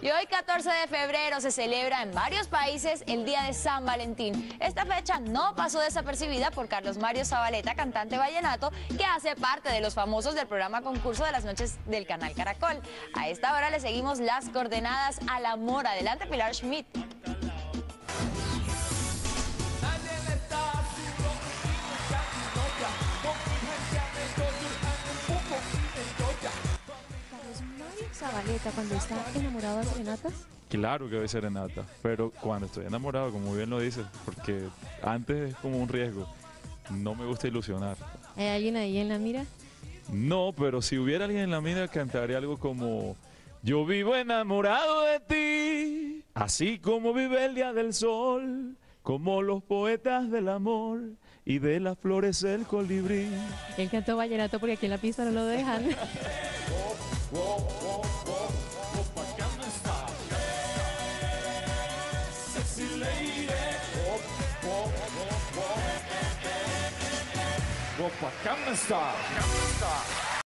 Y hoy, 14 de febrero, se celebra en varios países el Día de San Valentín. Esta fecha no pasó desapercibida por Carlos Mario Zabaleta, cantante vallenato, que hace parte de los famosos del programa Concurso de las Noches del Canal Caracol. A esta hora le seguimos las coordenadas al amor. Adelante, Pilar Schmidt. Zabaleta, cuando está enamorado de serenatas? Claro que doy serenata, pero cuando estoy enamorado, como bien lo dices, porque antes es como un riesgo, no me gusta ilusionar. ¿Hay alguien ahí en la mira? No, pero si hubiera alguien en la mira, cantaría algo como: yo vivo enamorado de ti, así como vive el día del sol, como los poetas del amor y de las flores el colibrí. Él cantó vallenato porque aquí en la pista no lo dejan. Gangnam Style.